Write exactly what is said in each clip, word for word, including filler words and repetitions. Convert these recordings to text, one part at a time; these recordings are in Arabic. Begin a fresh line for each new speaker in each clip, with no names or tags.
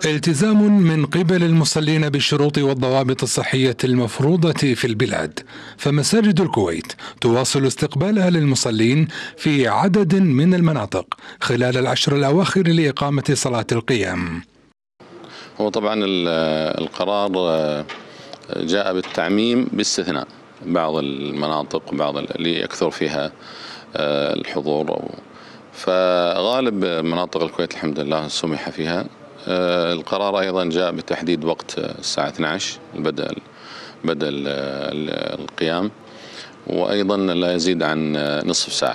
التزام من قبل المصلين بالشروط والضوابط الصحية المفروضة في البلاد، فمساجد الكويت تواصل استقبالها للمصلين في عدد من المناطق خلال العشر الأواخر لإقامة صلاة القيام.
هو طبعا القرار جاء بالتعميم باستثناء بعض المناطق وبعض اللي يكثر فيها الحضور، فغالب مناطق الكويت الحمد لله سمح فيها. القرار أيضا جاء بتحديد وقت الساعة اثنتي عشرة بدء بدء القيام، وأيضا لا يزيد عن نصف ساعة.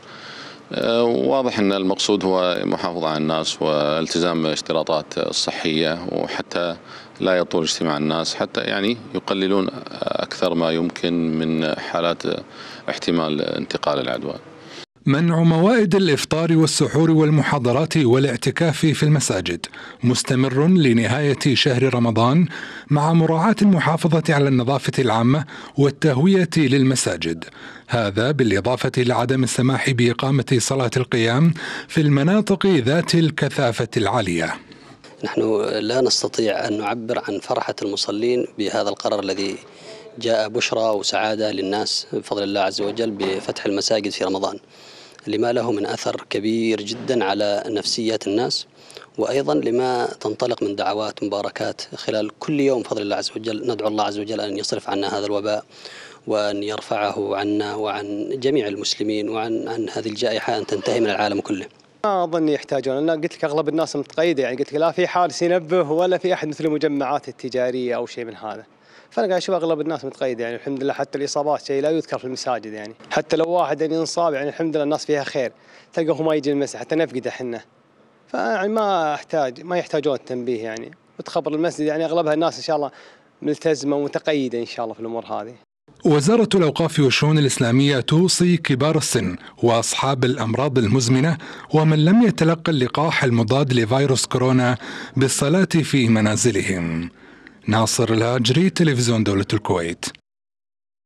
واضح أن المقصود هو محافظة على الناس والتزام الاشتراطات الصحية، وحتى لا يطول اجتماع الناس، حتى يعني يقللون أكثر ما يمكن من حالات احتمال انتقال العدوى.
منع موائد الإفطار والسحور والمحاضرات والاعتكاف في المساجد مستمر لنهاية شهر رمضان، مع مراعاة المحافظة على النظافة العامة والتهوية للمساجد، هذا بالإضافة لعدم السماح بإقامة صلاة القيام في المناطق ذات الكثافة العالية.
نحن لا نستطيع أن نعبر عن فرحة المصلين بهذا القرار الذي جاء بشرى وسعادة للناس بفضل الله عز وجل بفتح المساجد في رمضان، لما له من أثر كبير جدا على نفسية الناس، وأيضا لما تنطلق من دعوات مباركات خلال كل يوم بفضل الله عز وجل. ندعو الله عز وجل أن يصرف عنا هذا الوباء، وأن يرفعه عنا وعن جميع المسلمين، وعن عن هذه الجائحة أن تنتهي من العالم كله.
ما أظن يحتاجون، أنا قلت لك أغلب الناس متقيدة، يعني قلت لك لا في حارس ينبه ولا في أحد مثل المجمعات التجارية أو شيء من هذا، فأنا قاعد أشوف أغلب الناس متقيدة، يعني الحمد لله. حتى الإصابات شيء لا يذكر في المساجد، يعني حتى لو واحد يعني ينصاب يعني الحمد لله الناس فيها خير، تلقاه ما يجي المسجد حتى نفقده احنا، فيعني ما أحتاج ما يحتاجون التنبيه يعني، وتخبر المسجد يعني أغلبها الناس إن شاء الله ملتزمة ومتقيدة إن شاء الله في الأمور هذه.
وزارة الأوقاف والشؤون الإسلامية توصي كبار السن وأصحاب الأمراض المزمنة ومن لم يتلقى اللقاح المضاد لفيروس كورونا بالصلاة في منازلهم. ناصر الهاجري، تلفزيون دولة الكويت.